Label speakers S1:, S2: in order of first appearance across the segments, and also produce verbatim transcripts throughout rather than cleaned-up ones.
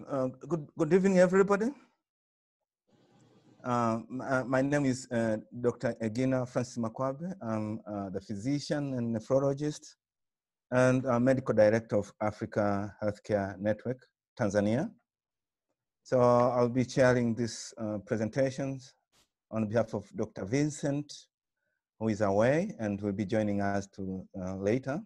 S1: uh, good, good evening, everybody. Uh, my, my name is uh, Doctor Egina Francis Makwabe. I'm uh, the physician and nephrologist and uh, medical director of Africa Healthcare Network, Tanzania. So I'll be sharing these uh, presentations on behalf of Doctor Vincent, who is away and will be joining us to, uh, later.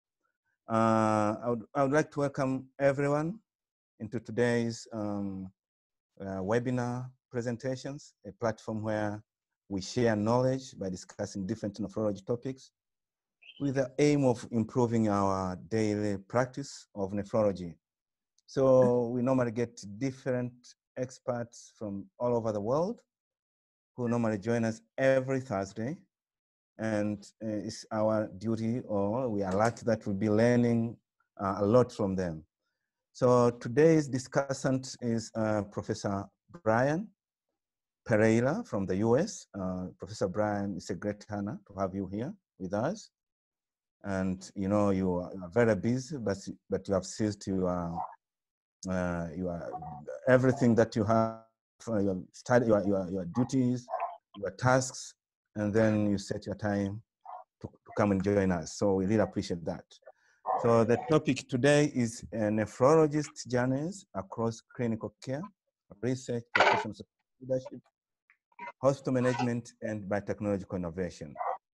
S1: Uh, I, would, I would like to welcome everyone into today's um, uh, webinar presentations, a platform where we share knowledge by discussing different nephrology topics with the aim of improving our daily practice of nephrology. So we normally get different experts from all over the world who normally join us every Thursday. And uh, it's our duty, or we are lucky that we'll be learning uh, a lot from them. So today's discussant is uh, Professor Brian Periera from the U S. Uh, Professor Brian, it's a great honor to have you here with us. And you know, you are, you are very busy, but, but you have seized your, uh, your, everything that you have, uh, your, study, your, your, your duties, your tasks, and then you set your time to, to come and join us. So we really appreciate that. So the topic today is uh, nephrologist journeys across clinical care, research, professional leadership, hospital management, and biotechnological innovation.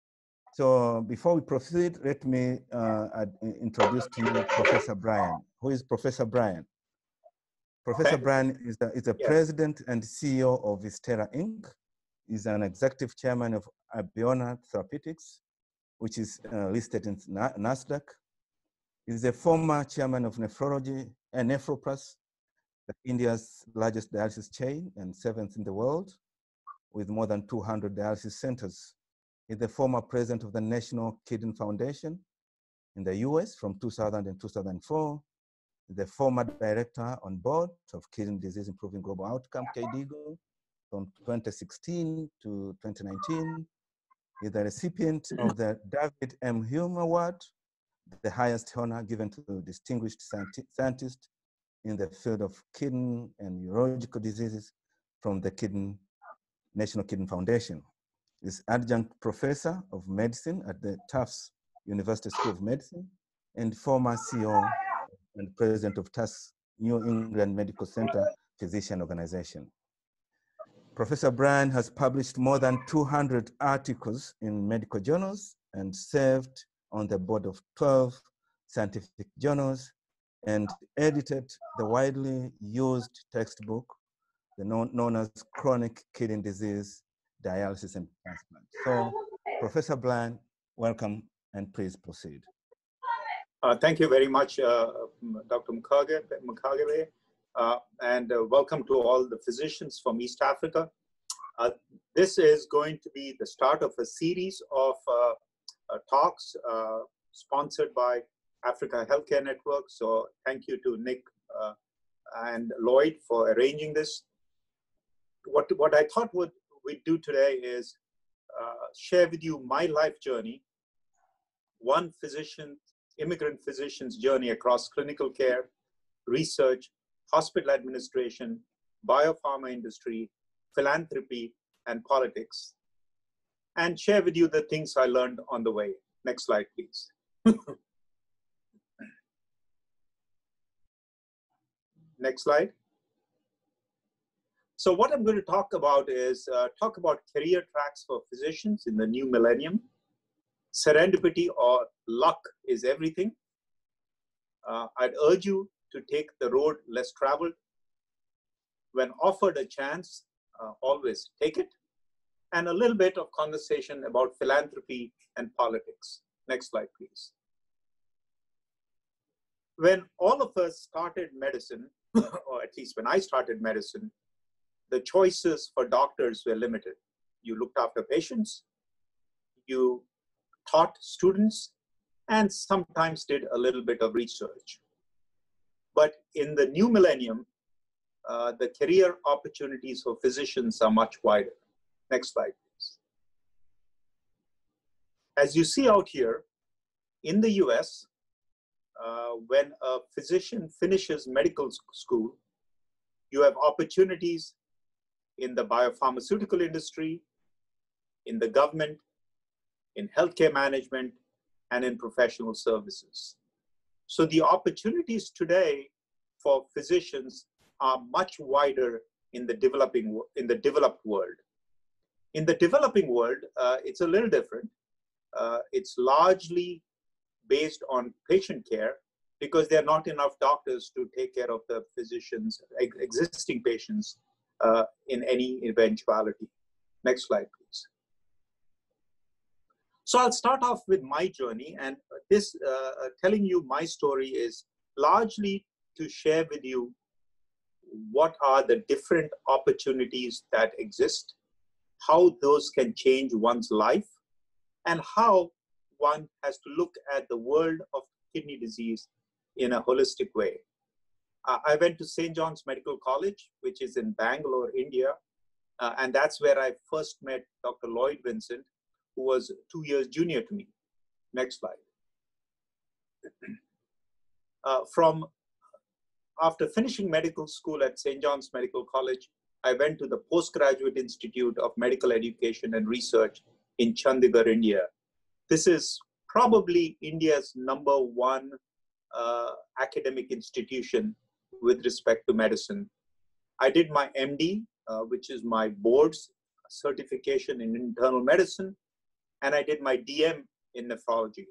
S1: So before we proceed, let me uh, introduce to you Professor Brian. Who is Professor Brian? Professor Brian is the, is the yes. president and C E O of Visterra, Incorporated. He's an executive chairman of Abiona Therapeutics, which is uh, listed in NASDAQ. He's the former chairman of Nephrology and NephroPlus, India's largest dialysis chain and seventh in the world, with more than two hundred dialysis centers. He's the former president of the National Kidney Foundation in the U S from two thousand and two thousand four, the former director on board of Kidney Disease Improving Global Outcome, K D I G O, from twenty sixteen to twenty nineteen. He's the recipient of the David M. Hume Award, the highest honor given to distinguished scientists in the field of kidney and urological diseases from the Kidney, National Kidney Foundation. He's Adjunct Professor of Medicine at the Tufts University School of Medicine and former C E O and President of Tufts New England Medical Center Physician Organization. Professor Brian has published more than two hundred articles in medical journals and served on the board of twelve scientific journals and edited the widely used textbook, the known, known as Chronic Kidney Disease, Dialysis and Transplant. So, Professor Brian, welcome and please proceed.
S2: Uh, thank you very much, uh, Doctor Makwabe, uh, and uh, welcome to all the physicians from East Africa. Uh, this is going to be the start of a series of uh, uh, talks uh, sponsored by Africa Healthcare Network. So thank you to Nick uh, and Lloyd for arranging this. What, what I thought would we'd do today is uh, share with you my life journey, one physician, immigrant physician's journey across clinical care, research, hospital administration, biopharma industry, philanthropy, and politics, and share with you the things I learned on the way. Next slide, please. Next slide. So what I'm going to talk about is uh, talk about career tracks for physicians in the new millennium. Serendipity or luck is everything. Uh, I'd urge you to take the road less traveled. When offered a chance, uh, always take it. And a little bit of conversation about philanthropy and politics. Next slide, please. When all of us started medicine, or at least when I started medicine, the choices for doctors were limited. You looked after patients, you taught students, and sometimes did a little bit of research. But in the new millennium, uh, the career opportunities for physicians are much wider. Next slide, please. As you see out here, in the U S, uh, when a physician finishes medical school, You have opportunities in the biopharmaceutical industry, in the government, in healthcare management, and in professional services. So the opportunities today for physicians are much wider in the developing, in the developed world. In the developing world, uh, it's a little different. Uh, it's largely based on patient care because there are not enough doctors to take care of the physicians, ex existing patients uh, in any eventuality. Next slide, please. So I'll start off with my journey, and this uh, telling you my story is largely to share with you what are the different opportunities that exist, how those can change one's life, and how one has to look at the world of kidney disease in a holistic way. Uh, I went to Saint John's Medical College, which is in Bangalore, India, uh, and that's where I first met Doctor Lloyd Vincent, who was two years junior to me. Next slide. Uh, from after finishing medical school at Saint John's Medical College, I went to the Postgraduate Institute of Medical Education and Research in Chandigarh, India. This is probably India's number one uh, academic institution with respect to medicine. I did my M D, uh, which is my board's certification in internal medicine, and I did my D M in nephrology.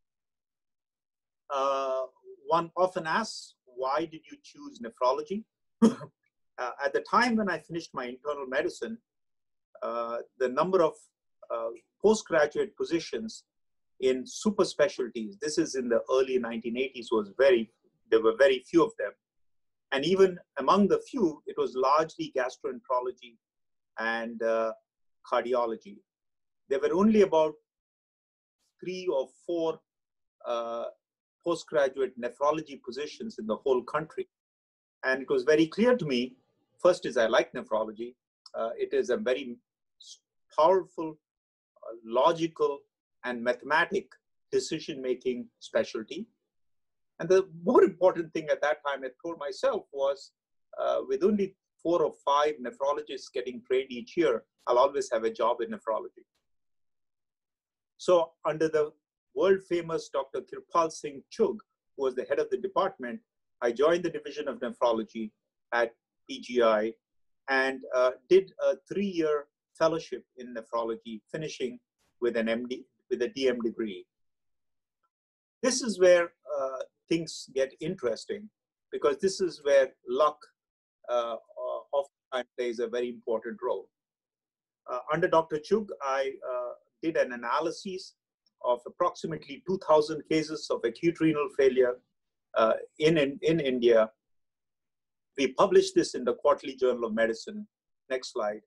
S2: Uh, one often asks, why did you choose nephrology? uh, at the time when I finished my internal medicine, uh, the number of uh, postgraduate positions in super specialties, this is in the early nineteen eighties, was very, there were very few of them. And even among the few, it was largely gastroenterology and uh, cardiology. There were only about three or four uh, postgraduate nephrology positions in the whole country. And it was very clear to me, first is I like nephrology. Uh, it is a very powerful, uh, logical, and mathematic decision-making specialty. And the more important thing at that time I told myself was, uh, with only four or five nephrologists getting trained each year, I'll always have a job in nephrology. So under the world famous Doctor Kirpal Singh Chugh, who was the head of the department, I joined the division of nephrology at P G I and uh, did a three-year fellowship in nephrology, finishing with an M D, with a D M degree. This is where uh, things get interesting, because this is where luck uh, oftentimes plays a very important role. Uh, under Doctor Chugh, I uh, did an analysis of approximately two thousand cases of acute renal failure uh, in, in, in India. We published this in the Quarterly Journal of Medicine. Next slide.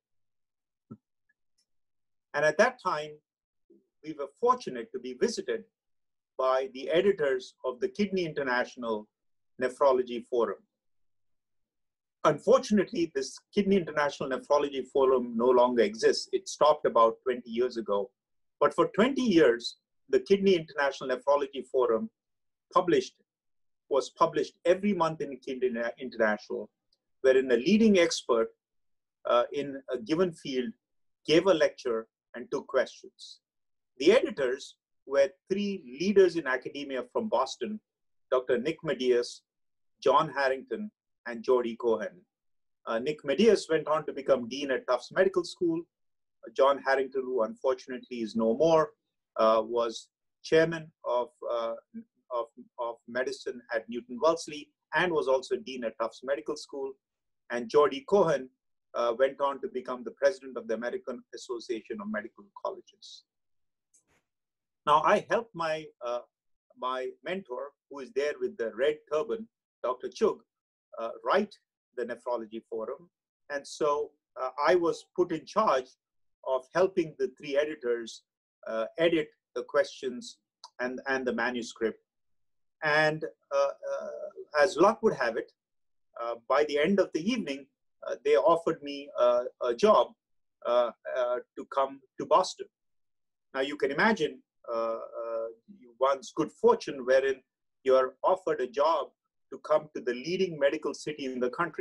S2: And at that time, we were fortunate to be visited by the editors of the Kidney International Nephrology Forum. Unfortunately, this Kidney International Nephrology Forum no longer exists. It stopped about twenty years ago. But for twenty years, the Kidney International Nephrology Forum published, was published every month in Kidney International, wherein a leading expert uh, in a given field gave a lecture and took questions. The editors were three leaders in academia from Boston, Doctor Nick Medias, John Harrington, and Jody Cohen. Uh, Nick Medias went on to become dean at Tufts Medical School. Uh, John Harrington, who unfortunately is no more, uh, was chairman of, uh, of, of medicine at Newton Wellesley and was also dean at Tufts Medical School. And Jody Cohen uh, went on to become the president of the American Association of Medical Colleges. Now, I helped my, uh, my mentor, who is there with the red turban, Doctor Chugh, uh, write the Nephrology Forum. And so uh, I was put in charge of helping the three editors uh, edit the questions and, and the manuscript. And uh, uh, as luck would have it, uh, by the end of the evening, uh, they offered me uh, a job uh, uh, to come to Boston. Now you can imagine uh, uh, one's good fortune wherein you're offered a job to come to the leading medical city in the country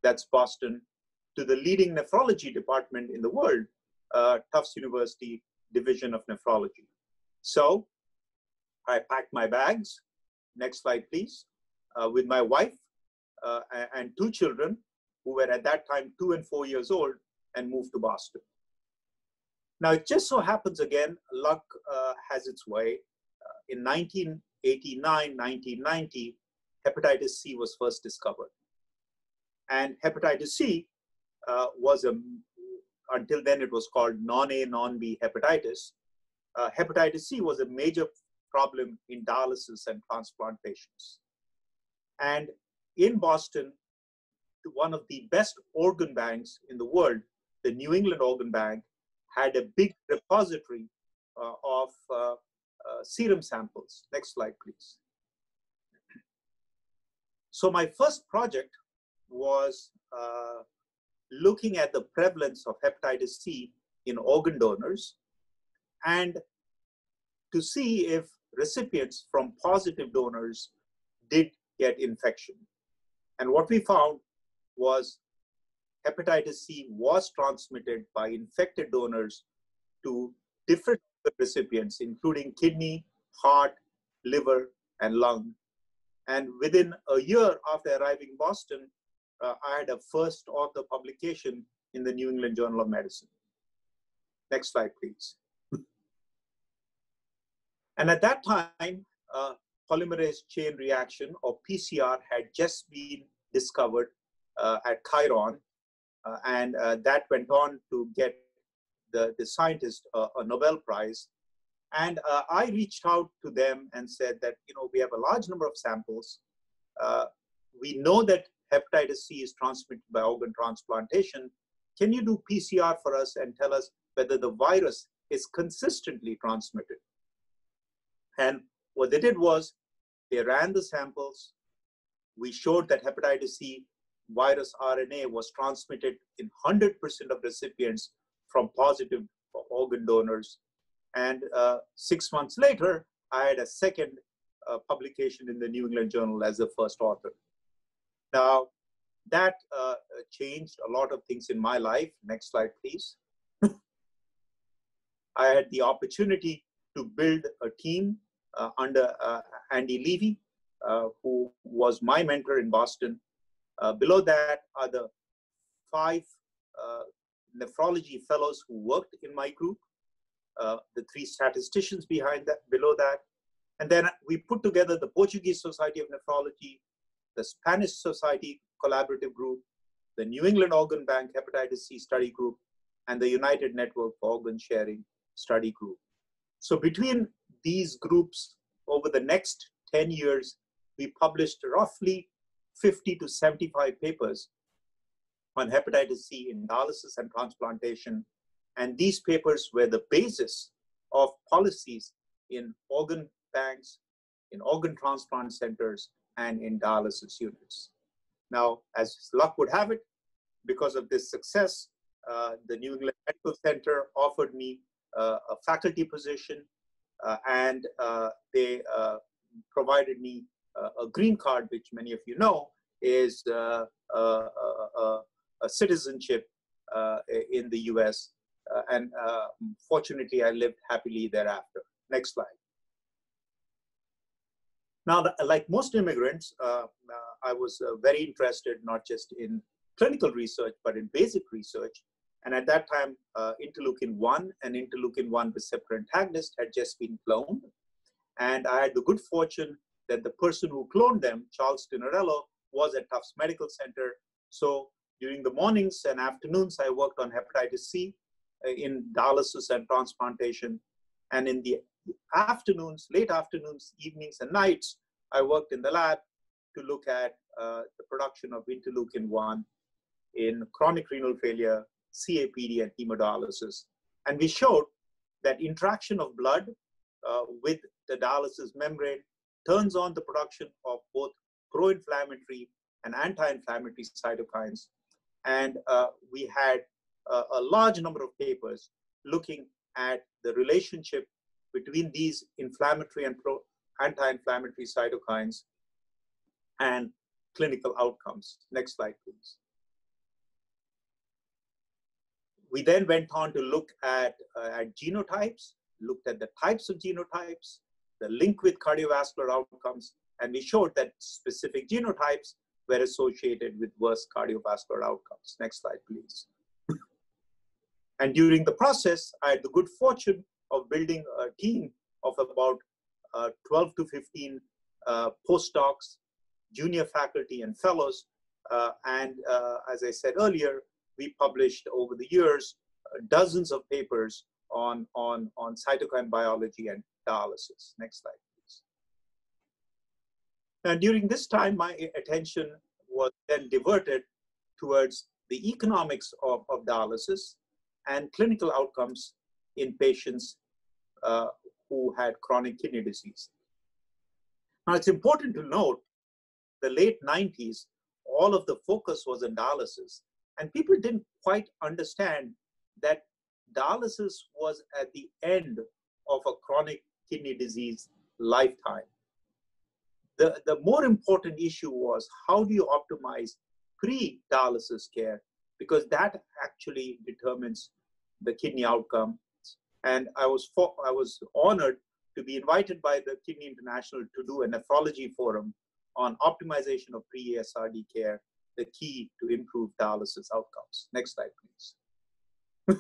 S2: that's Boston, to the leading nephrology department in the world, uh, Tufts University Division of Nephrology. So I packed my bags, next slide please, uh, with my wife uh, and two children who were at that time two and four years old, and moved to Boston. Now it just so happens again, luck uh, has its way. Uh, in nineteen eighty-nine, nineteen ninety, hepatitis C was first discovered. And hepatitis C uh, was, a, until then it was called non-A, non-B hepatitis. Uh, hepatitis C was a major problem in dialysis and transplant patients. And in Boston, one of the best organ banks in the world, the New England Organ Bank, had a big repository uh, of uh, uh, serum samples. Next slide, please. So my first project was uh, looking at the prevalence of hepatitis C in organ donors and to see if recipients from positive donors did get infection. And what we found was hepatitis C was transmitted by infected donors to different recipients, including kidney, heart, liver, and lung. And within a year after arriving in Boston, uh, I had a first author publication in the New England Journal of Medicine. Next slide, please. And at that time, uh, polymerase chain reaction, or P C R, had just been discovered uh, at Chiron, uh, and uh, that went on to get the, the scientist uh, a Nobel Prize. And uh, I reached out to them and said that, you know, we have a large number of samples. Uh, we know that hepatitis C is transmitted by organ transplantation. Can you do P C R for us and tell us whether the virus is consistently transmitted? And what they did was they ran the samples. We showed that hepatitis C virus R N A was transmitted in one hundred percent of recipients from positive organ donors. And uh, six months later, I had a second uh, publication in the New England Journal as the first author. Now, that uh, changed a lot of things in my life. Next slide, please. I had the opportunity to build a team uh, under uh, Andy Levy, uh, who was my mentor in Boston. Uh, below that are the five uh, nephrology fellows who worked in my group, uh, the three statisticians behind that, below that. And then we put together the Portuguese Society of Nephrology, the Spanish Society Collaborative Group, the New England Organ Bank Hepatitis C Study Group, and the United Network for Organ Sharing Study Group. So between these groups, over the next ten years, we published roughly fifty to seventy-five papers on hepatitis C in dialysis and transplantation. And these papers were the basis of policies in organ banks, in organ transplant centers, and in dialysis units. Now, as luck would have it, because of this success, uh, the New England Medical Center offered me uh, a faculty position, uh, and uh, they uh, provided me uh, a green card, which many of you know is uh, uh, uh, a citizenship uh, in the U S, uh, and uh, fortunately, I lived happily thereafter. Next slide. Now, like most immigrants, uh, uh, I was uh, very interested not just in clinical research, but in basic research. And at that time, uh, interleukin one and interleukin one receptor antagonist had just been cloned. And I had the good fortune that the person who cloned them, Charles Tinarello, was at Tufts Medical Center. So during the mornings and afternoons, I worked on hepatitis C uh, in dialysis and transplantation. And in the afternoons, late afternoons, evenings, and nights, I worked in the lab to look at uh, the production of interleukin one in chronic renal failure, C A P D, and hemodialysis. And we showed that interaction of blood uh, with the dialysis membrane turns on the production of both pro-inflammatory and anti-inflammatory cytokines. And uh, we had uh, a large number of papers looking at the relationship between these inflammatory and pro anti-inflammatory cytokines and clinical outcomes. Next slide, please. We then went on to look at, uh, at genotypes, looked at the types of genotypes, the link with cardiovascular outcomes, and we showed that specific genotypes were associated with worse cardiovascular outcomes. Next slide, please. And during the process, I had the good fortune of building a team of about uh, twelve to fifteen uh, postdocs, junior faculty, and fellows. Uh, and uh, as I said earlier, we published over the years uh, dozens of papers on, on, on cytokine biology and dialysis. Next slide, please. And during this time, my attention was then diverted towards the economics of, of dialysis and clinical outcomes in patients uh, who had chronic kidney disease. Now, it's important to note the late nineties, all of the focus was on dialysis, and people didn't quite understand that dialysis was at the end of a chronic kidney disease lifetime. The, the more important issue was, how do you optimize pre-dialysis care? Because that actually determines the kidney outcome. And I was, for, I was honored to be invited by the Kidney International to do a nephrology forum on optimization of pre-E S R D care, the key to improve dialysis outcomes. Next slide, please.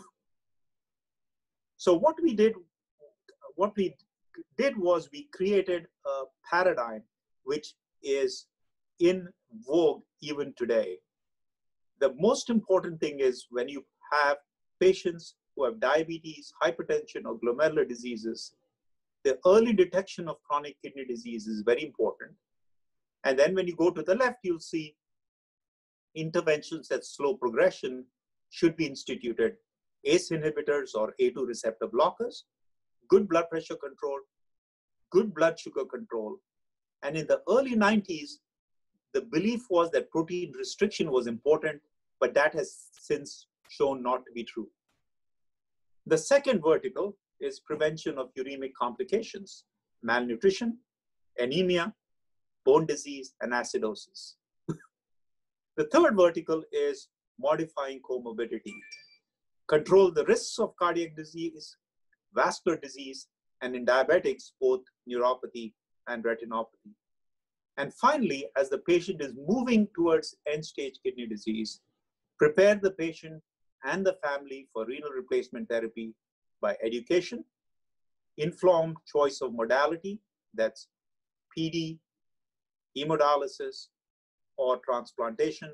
S2: So what we did, what we did was we created a paradigm which is in vogue even today. The most important thing is, when you have patients who have diabetes, hypertension, or glomerular diseases, the early detection of chronic kidney disease is very important. And then when you go to the left, you'll see interventions that slow progression should be instituted. A C E inhibitors or A two receptor blockers, good blood pressure control, good blood sugar control. And in the early nineties, the belief was that protein restriction was important, but that has since shown not to be true. The second vertical is prevention of uremic complications, malnutrition, anemia, bone disease, and acidosis. The third vertical is modifying comorbidity, control the risks of cardiac disease, vascular disease, and in diabetics, both neuropathy and retinopathy. And finally, as the patient is moving towards end-stage kidney disease, prepare the patient and the family for renal replacement therapy by education, informed choice of modality, that's P D, hemodialysis, or transplantation,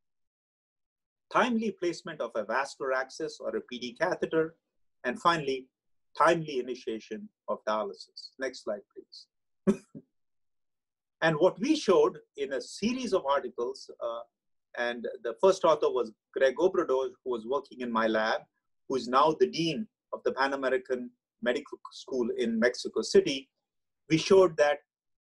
S2: timely placement of a vascular access or a P D catheter, and finally, timely initiation of dialysis. Next slide, please. And what we showed in a series of articles, uh, and the first author was Greg Obrador, who was working in my lab, who is now the dean of the Pan American Medical School in Mexico City. We showed that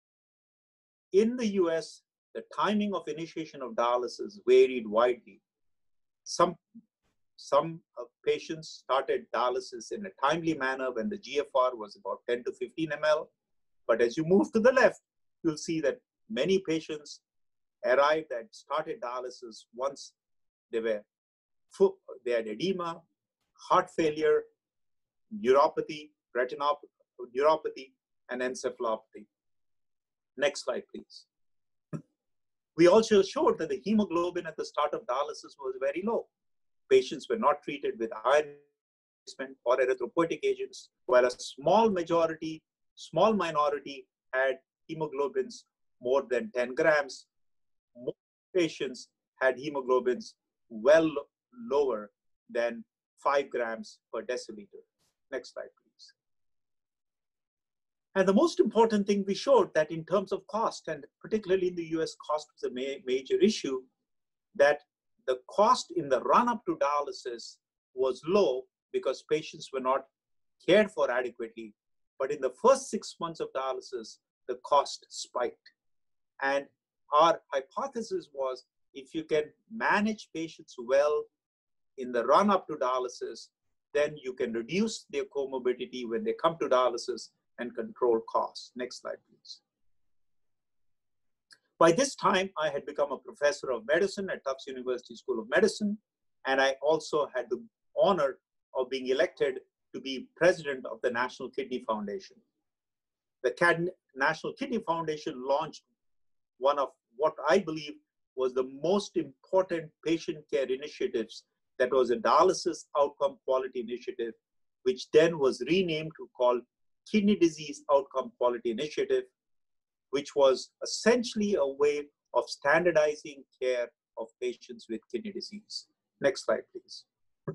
S2: in the U S, the timing of initiation of dialysis varied widely. Some, some uh, patients started dialysis in a timely manner when the G F R was about ten to fifteen milliliters. But as you move to the left, you'll see that many patients arrived and started dialysis once they were full, they had edema, heart failure, neuropathy, retinopathy, neuropathy, and encephalopathy. Next slide, please. We also showed that the hemoglobin at the start of dialysis was very low. Patients were not treated with iron replacement or erythropoietic agents, while a small majority, small minority had hemoglobins more than ten grams. Most patients had hemoglobins well lower than five grams per deciliter. Next slide, please. And the most important thing we showed, that in terms of cost, and particularly in the U S, cost was a ma major issue, that the cost in the run-up to dialysis was low because patients were not cared for adequately. But in the first six months of dialysis, the cost spiked. And our hypothesis was, if you can manage patients well in the run-up to dialysis, then you can reduce their comorbidity when they come to dialysis and control costs. Next slide, please. By this time, I had become a professor of medicine at Tufts University School of Medicine, and I also had the honor of being elected to be president of the National Kidney Foundation. The Cad National Kidney Foundation launched one of what I believe was the most important patient care initiatives. That was a dialysis outcome quality initiative, which then was renamed to call Kidney Disease Outcome Quality Initiative, which was essentially a way of standardizing care of patients with kidney disease. Next slide, please.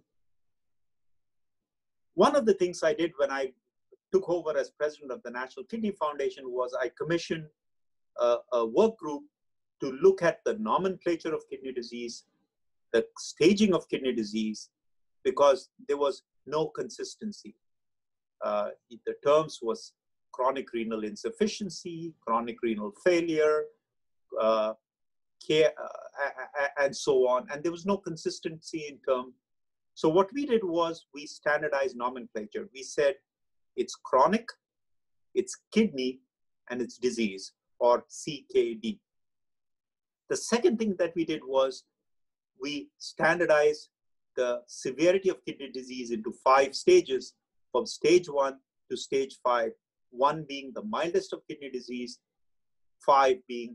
S2: One of the things I did when I took over as president of the National Kidney Foundation was I commissioned a, a work group to look at the nomenclature of kidney disease, the staging of kidney disease, because there was no consistency. Uh, the terms was chronic renal insufficiency, chronic renal failure, uh, care, uh, and so on. And there was no consistency in term. So what we did was we standardized nomenclature. We said it's chronic, it's kidney, and it's disease, or C K D. The second thing that we did was we standardized the severity of kidney disease into five stages, from stage one to stage five, one being the mildest of kidney disease, five being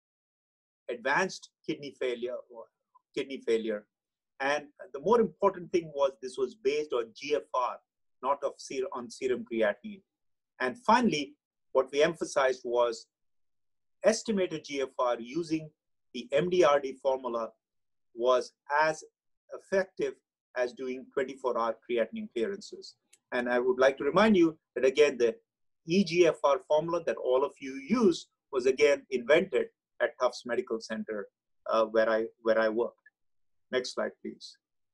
S2: advanced kidney failure or kidney failure. And the more important thing was this was based on G F R, not of ser on serum creatinine. And finally, what we emphasized was estimated G F R using the M D R D formula was as effective as doing twenty-four hour creatinine clearances. And I would like to remind you that again, the E G F R formula that all of you use was again invented at Tufts Medical Center, uh, where I where I worked. Next slide, please.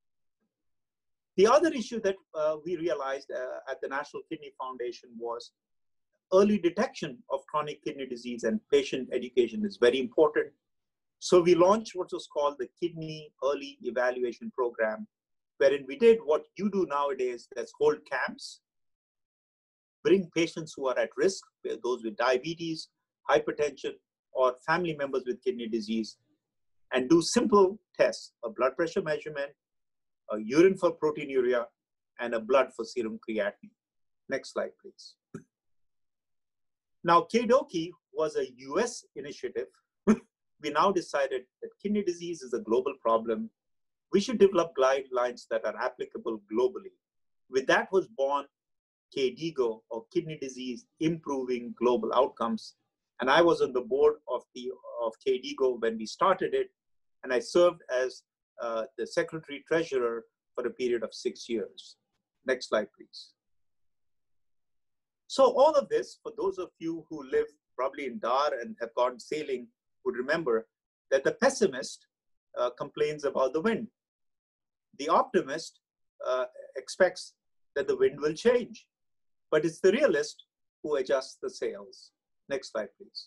S2: The other issue that uh, we realized uh, at the National Kidney Foundation was early detection of chronic kidney disease, and patient education is very important. So we launched what was called the Kidney Early Evaluation Program, wherein we did what you do nowadays, that's hold camps, bring patients who are at risk, those with diabetes, hypertension, or family members with kidney disease, and do simple tests, a blood pressure measurement, a urine for proteinuria, and a blood for serum creatinine. Next slide, please. Now, K D O K I was a U S initiative. We now decided that kidney disease is a global problem. We should develop guidelines that are applicable globally. With that was born K D I G O, or Kidney Disease Improving Global Outcomes. And I was on the board of, the, of K D I G O when we started it. And I served as uh, the secretary treasurer for a period of six years. Next slide, please. So all of this, for those of you who live probably in Dar and have gone sailing, would remember that the pessimist uh, complains about the wind. The optimist uh, expects that the wind will change, but it's the realist who adjusts the sails. Next slide, please.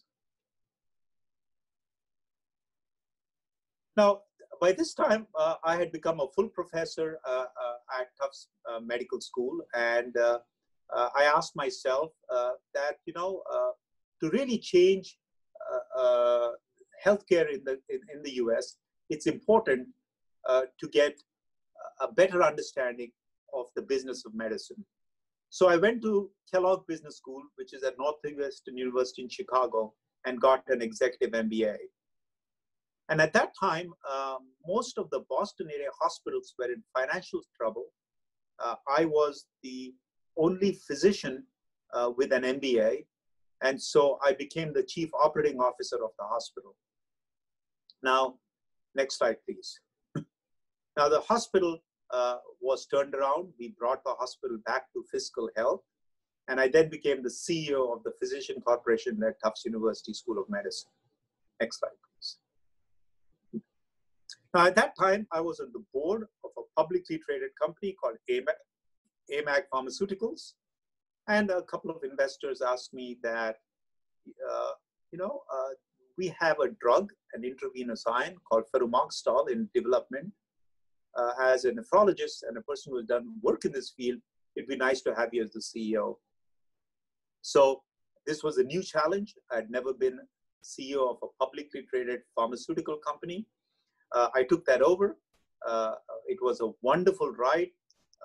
S2: Now, by this time, uh, I had become a full professor uh, uh, at Tufts uh, Medical School, and uh, uh, I asked myself uh, that, you know, uh, to really change uh, uh, healthcare in the, in, in the U S, it's important uh, to get a better understanding of the business of medicine. So I went to Kellogg Business School, which is at Northwestern University in Chicago, and got an executive M B A. And at that time, um, most of the Boston area hospitals were in financial trouble. Uh, I was the only physician uh, with an M B A. And so I became the chief operating officer of the hospital. Now, next slide, please. Now, the hospital uh, was turned around. We brought the hospital back to fiscal health. And I then became the C E O of the Physician Corporation at Tufts University School of Medicine. Next slide, please. Now, at that time, I was on the board of a publicly traded company called A M A G, A M A G Pharmaceuticals. And a couple of investors asked me that, uh, you know, uh, we have a drug, an intravenous ion called ferumoxytol in development. Uh, as a nephrologist and a person who has done work in this field, it'd be nice to have you as the C E O. So this was a new challenge. I'd never been C E O of a publicly traded pharmaceutical company. Uh, I took that over. Uh, it was a wonderful ride.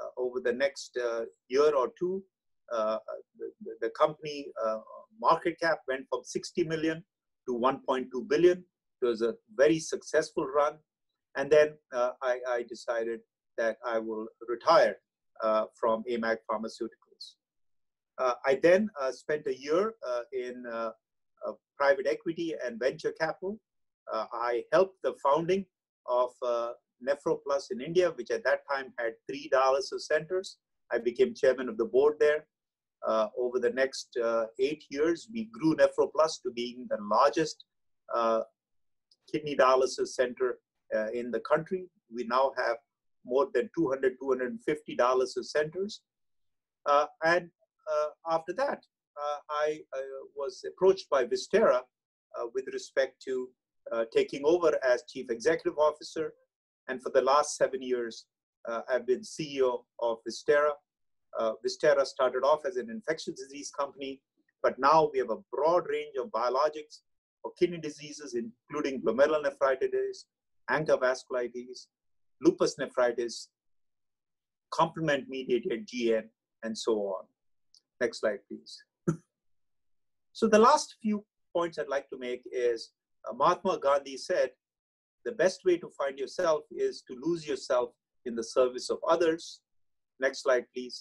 S2: uh, over the next uh, year or two, uh, the, the company uh, market cap went from sixty million to one point two billion. It was a very successful run. And then uh, I, I decided that I will retire uh, from A M A G Pharmaceuticals. Uh, I then uh, spent a year uh, in uh, uh, private equity and venture capital. Uh, I helped the founding of uh, NephroPlus in India, which at that time had three dialysis centers. I became chairman of the board there. Uh, over the next uh, eight years, we grew NephroPlus to being the largest uh, kidney dialysis center uh, in the country. We now have more than two hundred, two hundred fifty dialysis centers. Uh, and uh, after that, uh, I uh, was approached by Visterra uh, with respect to uh, taking over as chief executive officer. And for the last seven years, uh, I've been C E O of Visterra. Uh, Visterra started off as an infectious disease company, but now we have a broad range of biologics for kidney diseases, including glomerulonephritis, ANCA vasculitis, lupus nephritis, complement-mediated G N, and so on. Next slide, please. So the last few points I'd like to make is uh, Mahatma Gandhi said, the best way to find yourself is to lose yourself in the service of others. Next slide, please.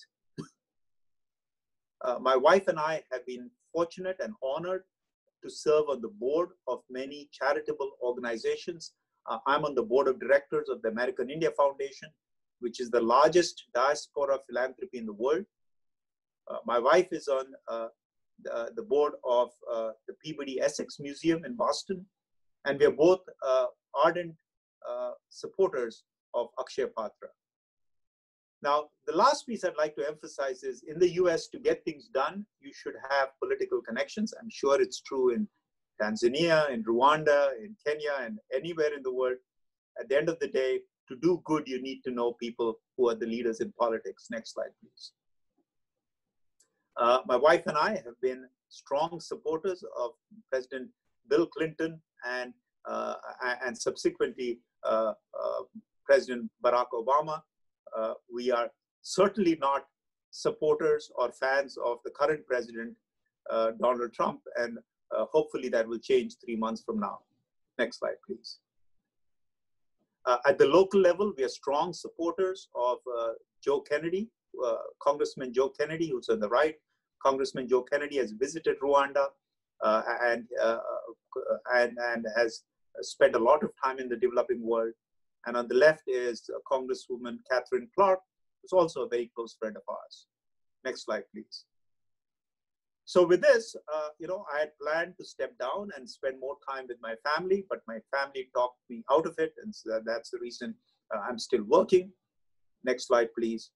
S2: Uh, my wife and I have been fortunate and honored to serve on the board of many charitable organizations. Uh, I'm on the board of directors of the American India Foundation, which is the largest diaspora philanthropy in the world. Uh, my wife is on uh, the, the board of uh, the Peabody Essex Museum in Boston, and we are both uh, ardent uh, supporters of Akshaya Patra. Now, the last piece I'd like to emphasize is in the U S, to get things done, you should have political connections. I'm sure it's true in Tanzania, in Rwanda, in Kenya, and anywhere in the world. At the end of the day, to do good, you need to know people who are the leaders in politics. Next slide, please. Uh, my wife and I have been strong supporters of President Bill Clinton and, uh, and subsequently uh, uh, President Barack Obama. Uh, we are certainly not supporters or fans of the current president, uh, Donald Trump, and uh, hopefully that will change three months from now. Next slide, please. Uh, at the local level, we are strong supporters of uh, Joe Kennedy, uh, Congressman Joe Kennedy, who's on the right. Congressman Joe Kennedy has visited Rwanda uh, and, uh, and, and has spent a lot of time in the developing world. And on the left is uh, Congresswoman Catherine Clark, who's also a very close friend of ours. Next slide, please. So with this, uh, you know, I had planned to step down and spend more time with my family, but my family talked me out of it, and so that's the reason uh, I'm still working. Next slide, please.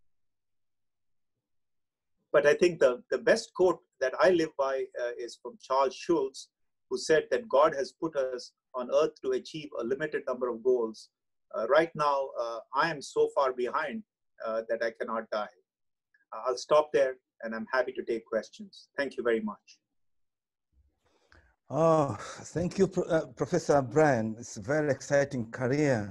S2: But I think the, the best quote that I live by uh, is from Charles Schulz, who said that God has put us on earth to achieve a limited number of goals. Uh, right now, uh, I am so far behind uh, that I cannot die. I'll stop there, and I'm happy to take questions. Thank you very much.
S1: Oh, thank you, Pro uh, Professor Brian. It's a very exciting career.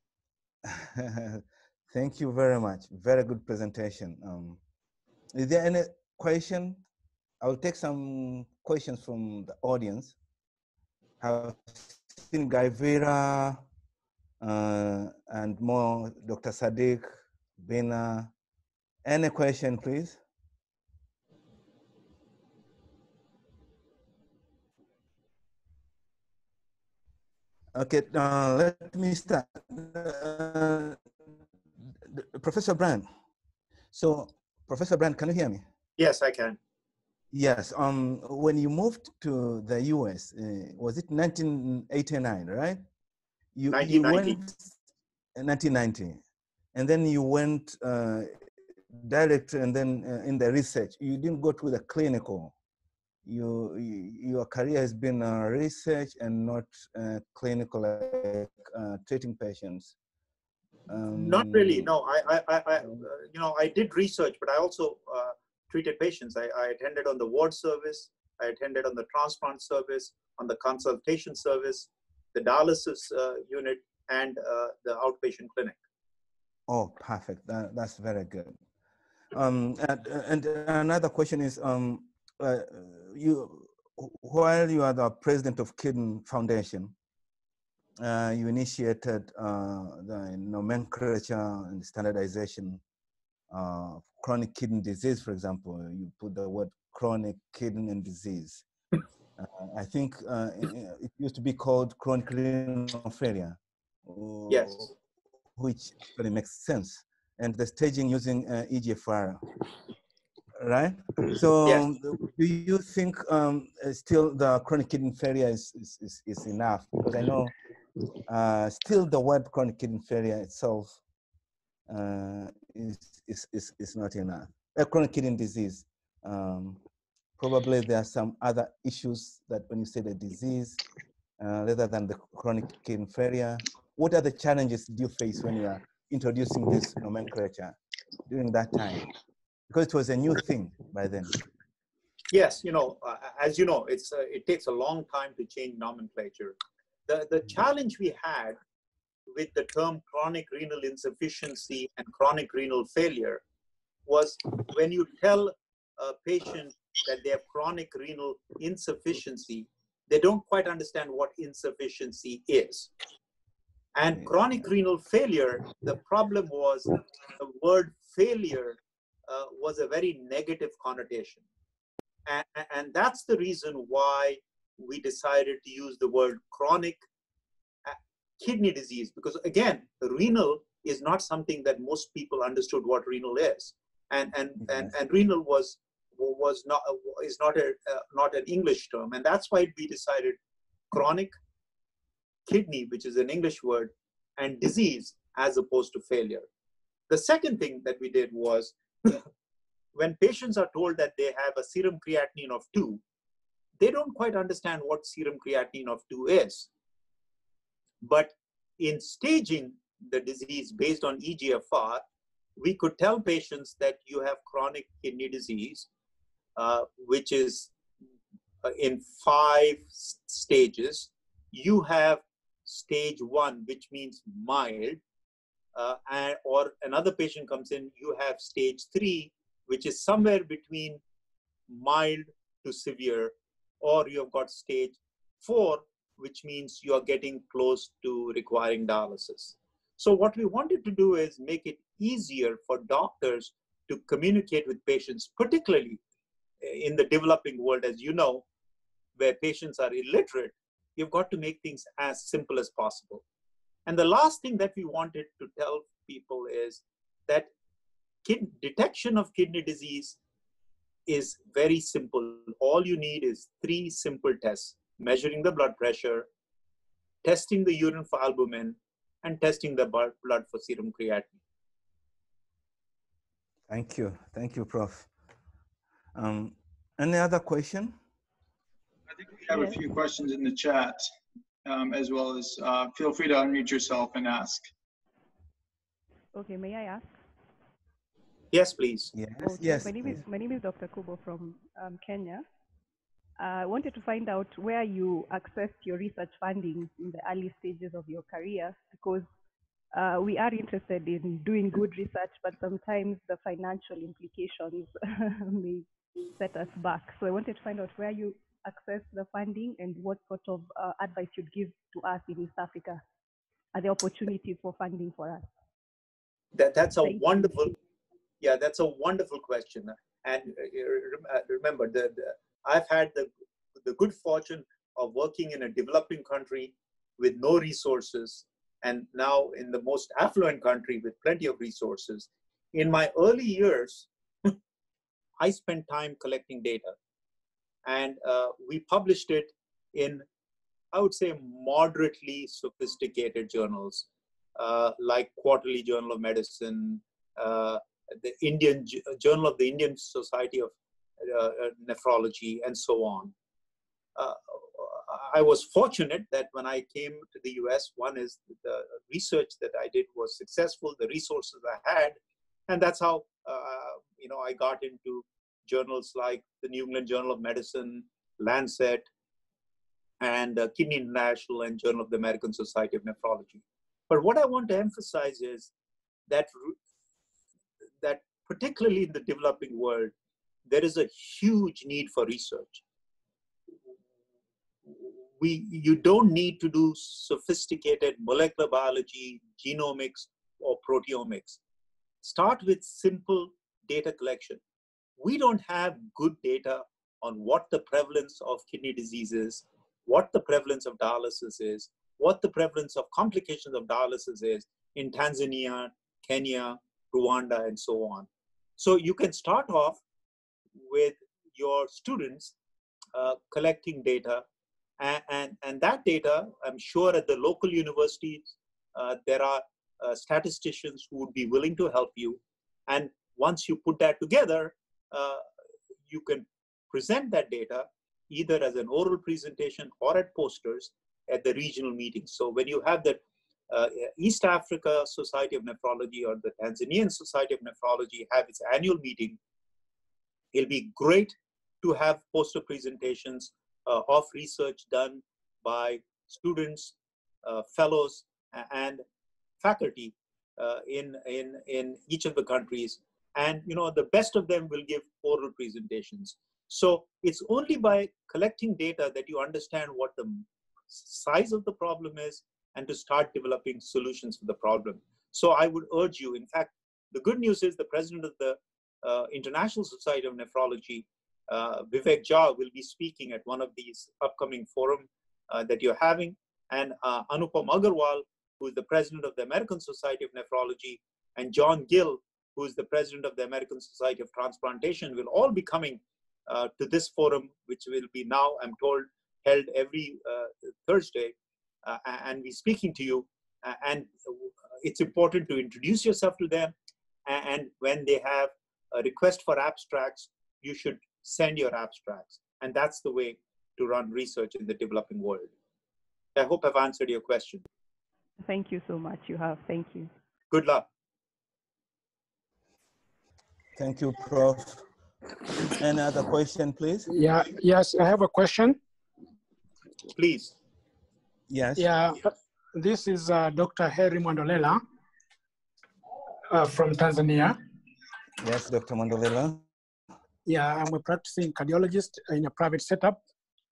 S1: Thank you very much. Very good presentation. Um, is there any question? I'll take some questions from the audience. I've seen Guy Vera uh, and more, Doctor Sadiq, Bina. Any question, please? Okay, uh, let me start. Uh, Professor Brand. So, Professor Brand, can you hear me?
S2: Yes, I can.
S1: Yes. Um, when you moved to the U S, uh, was it nineteen eighty-nine, right? You,
S2: nineteen ninety.
S1: You went nineteen ninety, and then you went uh, direct, and then uh, in the research, you didn't go to the clinical. You, your career has been uh, research and not uh, clinical, like uh, treating patients. Um,
S2: not really. No, I, I, I, I uh, you know, I did research, but I also uh, treated patients. I, I attended on the ward service. I attended on the transplant service, on the consultation service, the dialysis uh, unit, and uh, the outpatient clinic.
S1: Oh, perfect. That, that's very good. Um, and, and another question is, um, uh, you, while you are the president of Kidney Foundation, uh, you initiated uh, the nomenclature and standardization uh, of chronic kidney disease, for example. You put the word chronic kidney disease. Uh, I think uh, it used to be called chronic renal failure,
S2: Yes.
S1: which really makes sense. And the staging using uh, E G F R, right? So
S2: Yes.
S1: um, do you think um, still the chronic kidney failure is, is, is, is enough? Because I know uh, still the word chronic kidney failure itself uh, is, is, is, is not enough. Uh, chronic kidney disease. Um, probably there are some other issues that when you say the disease, uh, rather than the chronic kidney failure, what are the challenges do you face when you are introducing this nomenclature during that time? Because it was a new thing by then.
S2: Yes, you know, uh, as you know, it's uh, it takes a long time to change nomenclature. The, the challenge we had with the term chronic renal insufficiency and chronic renal failure was when you tell a patient that they have chronic renal insufficiency, they don't quite understand what insufficiency is. And chronic renal failure, the problem was the word failure uh, was a very negative connotation. And, and that's the reason why we decided to use the word chronic kidney disease, because again, renal is not something that most people understood what renal is. And, and, yes. and, and renal was, was not, is not, a, uh, not an English term. And that's why we decided chronic kidney, which is an English word, and disease as opposed to failure. The second thing that we did was when patients are told that they have a serum creatinine of two, they don't quite understand what serum creatinine of two is. But in staging the disease based on E G F R, we could tell patients that you have chronic kidney disease, uh, which is uh, in five stages. You have stage one, which means mild, uh, and, or another patient comes in, you have stage three, which is somewhere between mild to severe, or you've got stage four, which means you're getting close to requiring dialysis. So what we wanted to do is make it easier for doctors to communicate with patients, particularly in the developing world, as you know, where patients are illiterate. You've got to make things as simple as possible. And the last thing that we wanted to tell people is that kid detection of kidney disease is very simple. All you need is three simple tests: measuring the blood pressure, testing the urine for albumin, and testing the blood for serum creatinine.
S1: Thank you. Thank you, Professor Um, any other question?
S3: I think we have yes. a few questions in the chat, um, as well as uh, feel free to unmute yourself and ask.
S4: Okay, may I ask?
S2: Yes, please.
S1: Yes,
S4: okay.
S1: yes.
S4: My name
S1: please.
S4: is my name is Doctor Kubo from um, Kenya. I wanted to find out where you accessed your research funding in the early stages of your career, because uh, we are interested in doing good research, but sometimes the financial implications may set us back. So I wanted to find out where you accessed the funding and what sort of uh, advice you'd give to us in East Africa. Are there opportunities for funding for us?
S2: That, that's a
S4: Thank
S2: wonderful,
S4: you.
S2: yeah, that's a wonderful question. And uh, remember, the, the, I've had the, the good fortune of working in a developing country with no resources, and now in the most affluent country with plenty of resources. In my early years, I spent time collecting data, and uh, we published it in, I would say, moderately sophisticated journals, uh, like Quarterly Journal of Medicine, uh, the Indian Journal of the Indian Society of uh, Nephrology, and so on. Uh, I was fortunate that when I came to the U S, one is the research that I did was successful, the resources I had, and that's how uh, you know I got into journals like the New England Journal of Medicine, Lancet, and uh, Kidney International, and Journal of the American Society of Nephrology. But what I want to emphasize is that, that particularly in the developing world, there is a huge need for research. We, you don't need to do sophisticated molecular biology, genomics, or proteomics. Start with simple data collection. We don't have good data on what the prevalence of kidney disease is, what the prevalence of dialysis is, what the prevalence of complications of dialysis is in Tanzania, Kenya, Rwanda, and so on. So you can start off with your students uh, collecting data, and, and, and that data, I'm sure at the local universities, uh, there are uh, statisticians who would be willing to help you. And once you put that together, uh, you can present that data either as an oral presentation or at posters at the regional meetings. So when you have the uh, East Africa Society of Nephrology or the Tanzanian Society of Nephrology have its annual meeting, it'll be great to have poster presentations uh, of research done by students, uh, fellows, and faculty uh, in, in, in each of the countries. And you know, the best of them will give oral presentations. So it's only by collecting data that you understand what the size of the problem is and to start developing solutions for the problem. So I would urge you, in fact, the good news is the president of the uh, International Society of Nephrology, uh, Vivek Jha, will be speaking at one of these upcoming forums uh, that you're having. And uh, Anupam Agarwal, who is the president of the American Society of Nephrology, and John Gill, who is the president of the American Society of Transplantation, will all be coming uh, to this forum, which will be now, I'm told, held every uh, Thursday, uh, and be speaking to you. Uh, and it's important to introduce yourself to them. And when they have a request for abstracts, you should send your abstracts. And that's the way to run research in the developing world. I hope I've answered your question.
S4: Thank you so much. You have. Thank you.
S2: Good luck.
S1: Thank you, Professor Any other question, please?
S5: Yeah, yes, I have a question.
S2: Please.
S1: Yes.
S5: Yeah, this is uh, Doctor Heri Mondolela uh, from Tanzania.
S1: Yes, Doctor Mondolela.
S5: Yeah, I'm a practicing cardiologist in a private setup.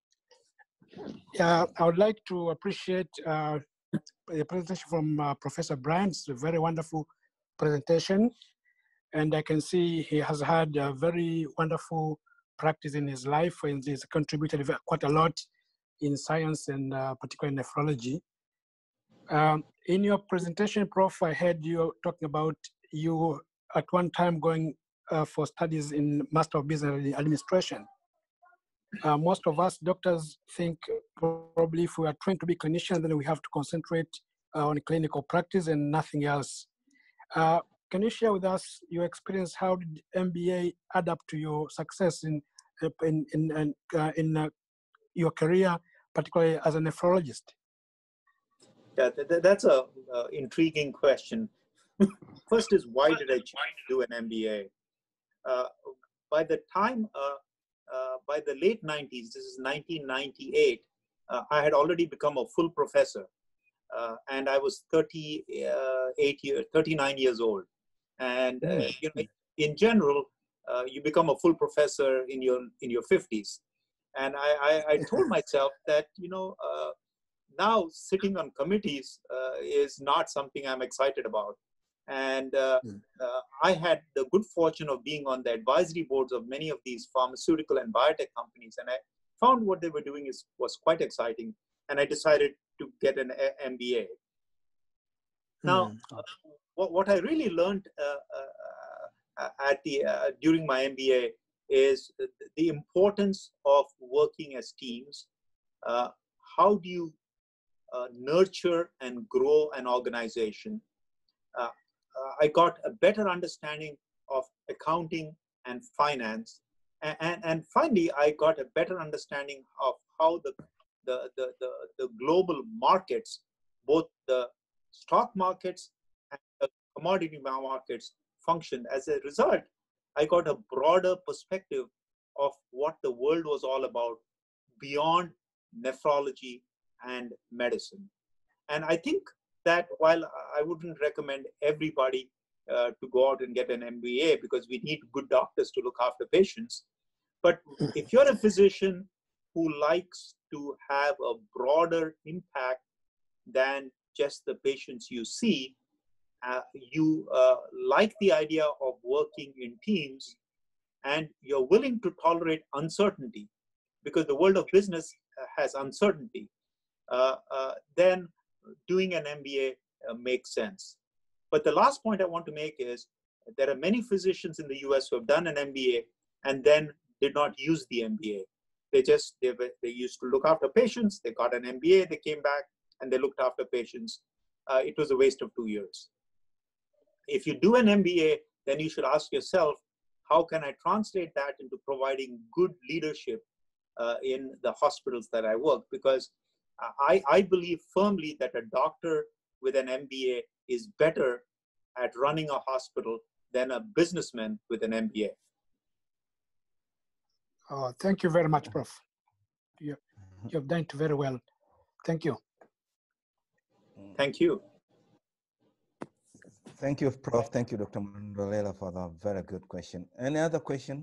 S5: Yeah, I would like to appreciate uh, the presentation from uh, Professor Bryant. It's a very wonderful presentation. And I can see he has had a very wonderful practice in his life, and he's contributed quite a lot in science and uh, particularly nephrology. Um, in your presentation, Prof, I heard you talking about you at one time going uh, for studies in Master of Business Administration. Uh, most of us doctors think probably if we are trained to be clinicians, then we have to concentrate uh, on clinical practice and nothing else. Uh, Can you share with us your experience? How did M B A add up to your success in in in, uh, in uh, your career, particularly as a nephrologist?
S2: Yeah, th that's a uh, intriguing question. First is, why did I choose to do an M B A? Uh, by the time, uh, uh, by the late nineties, this is nineteen ninety-eight, uh, I had already become a full professor, uh, and I was thirty-eight years, thirty-nine years old. And uh, you know, in general, uh, you become a full professor in your in your fifties. And I, I, I told myself that, you know, uh, now sitting on committees uh, is not something I'm excited about. And uh, uh, I had the good fortune of being on the advisory boards of many of these pharmaceutical and biotech companies. And I found what they were doing is, was quite exciting. And I decided to get an M B A. Now, uh, what, what I really learned uh, uh, at the, uh, during my M B A is the importance of working as teams. Uh, how do you uh, nurture and grow an organization? Uh, uh, I got a better understanding of accounting and finance. And, and, and finally, I got a better understanding of how the, the, the, the, the global markets, both the stock markets and the commodity markets, function. As a result, I got a broader perspective of what the world was all about beyond nephrology and medicine. And I think that while I wouldn't recommend everybody uh, to go out and get an M B A because we need good doctors to look after patients. But if you're a physician who likes to have a broader impact than just the patients you see, uh, you uh, like the idea of working in teams, and you're willing to tolerate uncertainty, because the world of business has uncertainty, uh, uh, then doing an M B A uh, makes sense. But the last point I want to make is there are many physicians in the U S who have done an M B A and then did not use the M B A. They just, they, were, they used to look after patients, they got an M B A, they came back and they looked after patients. Uh, it was a waste of two years. If you do an M B A, then you should ask yourself, how can I translate that into providing good leadership uh, in the hospitals that I work? Because I, I believe firmly that a doctor with an M B A is better at running a hospital than a businessman with an M B A.
S5: Oh, thank you very much, Prof You, you've done it very well. Thank you.
S2: Thank you.
S1: Thank you, Prof Thank you, Doctor Mandolela, for the very good question. Any other question?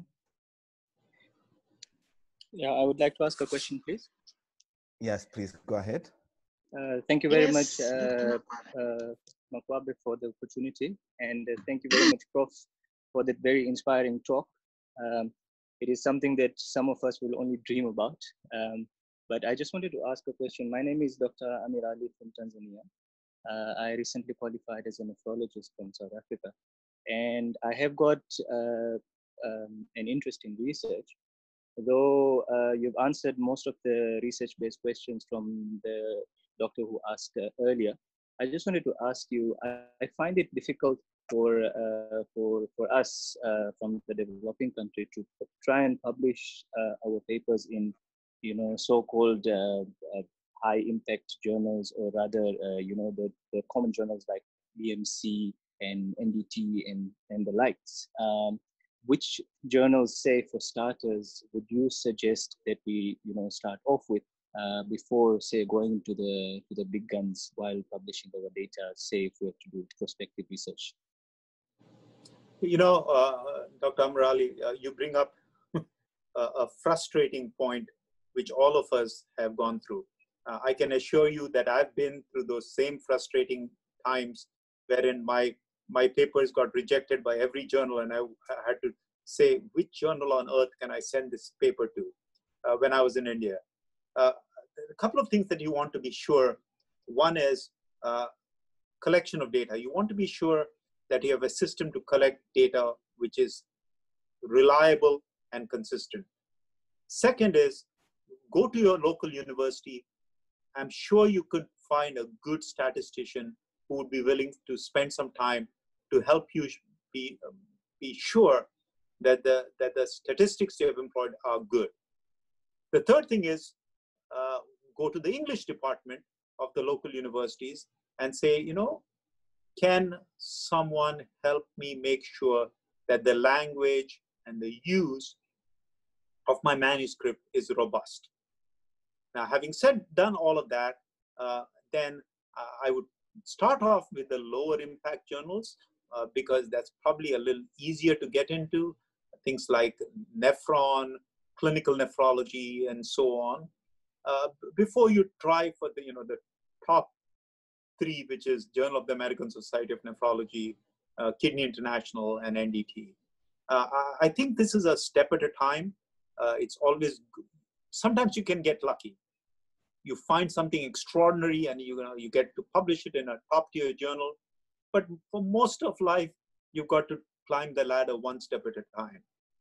S6: Yeah, I would like to ask a question, please.
S1: Yes, please go ahead.
S6: Uh, thank you very
S7: Yes,
S6: much, uh, uh, Makwabe, for the opportunity. And uh, thank you very much, Prof for that very inspiring talk. Um, it is something that some of us will only dream about. Um, but I just wanted to ask a question. My name is Doctor Amir Ali from Tanzania. Uh, I recently qualified as a nephrologist from South Africa. And I have got uh, um, an interest in research. Though uh, you've answered most of the research-based questions from the doctor who asked uh, earlier, I just wanted to ask you, I, I find it difficult for, uh, for, for us uh, from the developing country to try and publish uh, our papers in, you know, so-called uh, uh, high-impact journals, or rather, uh, you know, the, the common journals like B M C and N D T and, and the likes. Um, which journals, say, for starters, would you suggest that we, you know, start off with uh, before, say, going to the to the big guns while publishing our data, say, if we have to do prospective research?
S2: You know, uh, Doctor Amrali, uh, you bring up a, a frustrating point, which all of us have gone through. Uh, I can assure you that I've been through those same frustrating times wherein my my papers got rejected by every journal, and I had to say, which journal on earth can I send this paper to uh, when I was in India? Uh, a couple of things that you want to be sure. One is uh, collection of data. You want to be sure that you have a system to collect data which is reliable and consistent. Second is, go to your local university. I'm sure you could find a good statistician who would be willing to spend some time to help you be, um, be sure that the, that the statistics you have employed are good. The third thing is, uh, go to the English department of the local universities and say, you know, can someone help me make sure that the language and the use of my manuscript is robust? Now, having said, done all of that, uh, then uh, I would start off with the lower impact journals, uh, because that's probably a little easier to get into, things like Nephron, clinical nephrology, and so on, uh, before you try for the, you know, the top three, which is Journal of the American Society of Nephrology, uh, Kidney International, and N D T. Uh, I think this is a step at a time. Uh, it's always good. Sometimes you can get lucky. You find something extraordinary and you, know, you get to publish it in a top tier journal. But for most of life, you've got to climb the ladder one step at a time.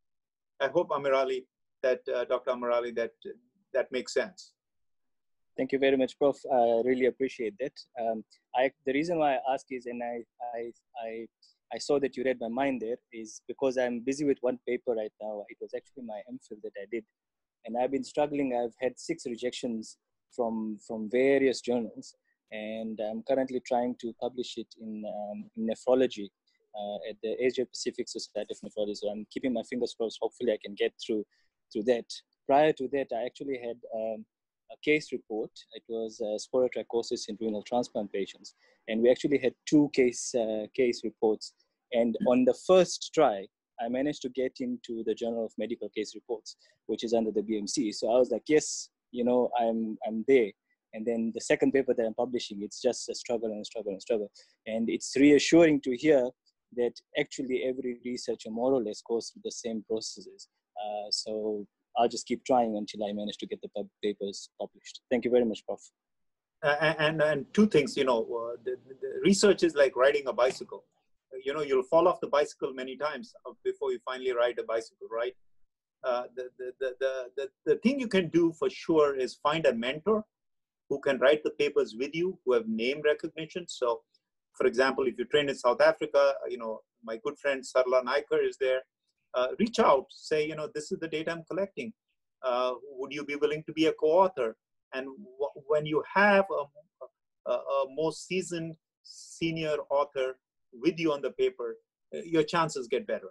S2: I hope, Amirali, that uh, Doctor Amirali, that that makes sense.
S6: Thank you very much, Prof I really appreciate that. Um, I, the reason why I ask is, and I, I, I, I saw that you read my mind there, is because I'm busy with one paper right now. It was actually my MPhil that I did. And I've been struggling. I've had six rejections from, from various journals. And I'm currently trying to publish it in, um, in nephrology uh, at the Asia Pacific Society of Nephrology. So I'm keeping my fingers crossed. Hopefully I can get through, through that. Prior to that, I actually had um, a case report. It was uh, sporotrichosis in renal transplant patients. And we actually had two case, uh, case reports And on the first try, I managed to get into the Journal of Medical Case Reports, which is under the B M C. So I was like, yes, you know, I'm, I'm there. And then the second paper that I'm publishing, it's just a struggle and a struggle and a struggle. And it's reassuring to hear that actually every researcher more or less goes through the same processes. Uh, so I'll just keep trying until I manage to get the pub papers published. Thank you very much, Prof
S2: Uh, and, and two things, you know, uh, the, the research is like riding a bicycle. You know, you'll fall off the bicycle many times before you finally ride a bicycle, right? Uh, the, the, the, the, the, the thing you can do for sure is find a mentor who can write the papers with you, who have name recognition. So, for example, if you train in South Africa, you know, my good friend Sarla Naikar is there. Uh, reach out, say, you know, this is the data I'm collecting. Uh, would you be willing to be a co-author? And when you have a, a, a more seasoned senior author with you on the paper, your chances get better.